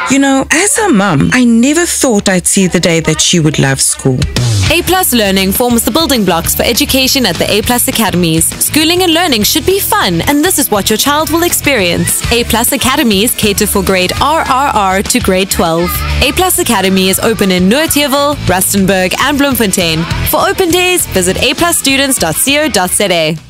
You know, as a mum, I never thought I'd see the day that she would love school. A+ learning forms the building blocks for education at the A+ Academies. Schooling and learning should be fun, and this is what your child will experience. A+ Academies cater for Grade RRR to Grade 12. A+ Academy is open in Noordheuvel, Rustenburg, and Bloemfontein. For open days, visit aplusstudents.co.za.